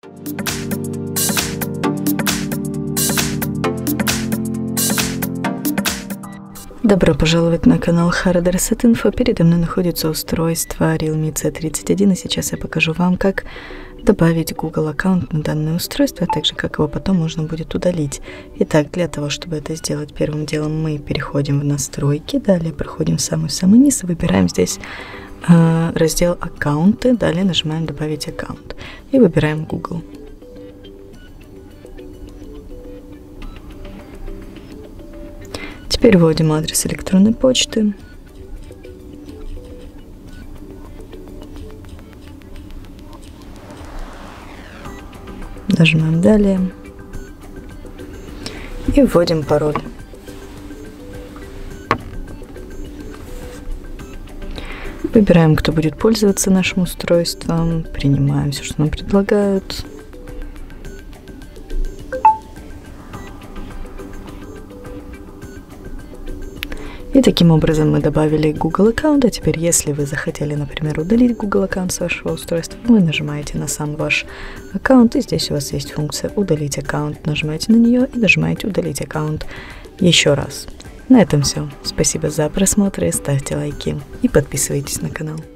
Добро пожаловать на канал Hardware Reset Info. Передо мной находится устройство Realme C31, и сейчас я покажу вам, как добавить Google аккаунт на данное устройство, а также как его потом можно будет удалить. Итак, для того, чтобы это сделать, первым делом мы переходим в настройки, далее проходим в самый-самый низ и выбираем здесь раздел аккаунты, далее нажимаем добавить аккаунт и выбираем Google. Теперь вводим адрес электронной почты. Нажимаем «Далее» и вводим пароль. Выбираем, кто будет пользоваться нашим устройством, принимаем все, что нам предлагают. И таким образом мы добавили Google аккаунт. А теперь, если вы захотели, например, удалить Google аккаунт с вашего устройства, вы нажимаете на сам ваш аккаунт, и здесь у вас есть функция «Удалить аккаунт». Нажимаете на нее и нажимаете «Удалить аккаунт» еще раз. На этом все. Спасибо за просмотр, ставьте лайки и подписывайтесь на канал.